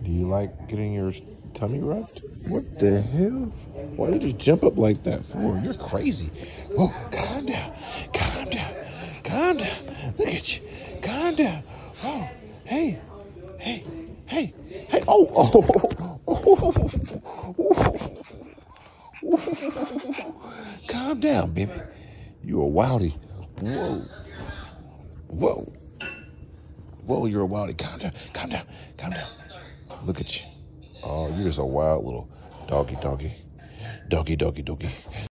Do you like getting your tummy rubbed? What the hell? Why did you jump up like that for? You're crazy. Whoa, calm down. Calm down. Calm down. Look at you. Calm down. Oh, hey. Hey. Hey. Hey. Calm down, baby. You're a wildie. Whoa. Whoa. Whoa, you're a wildie. Calm down. Calm down. Calm down. Look at you. Oh, you're just a wild little doggy. Doggy.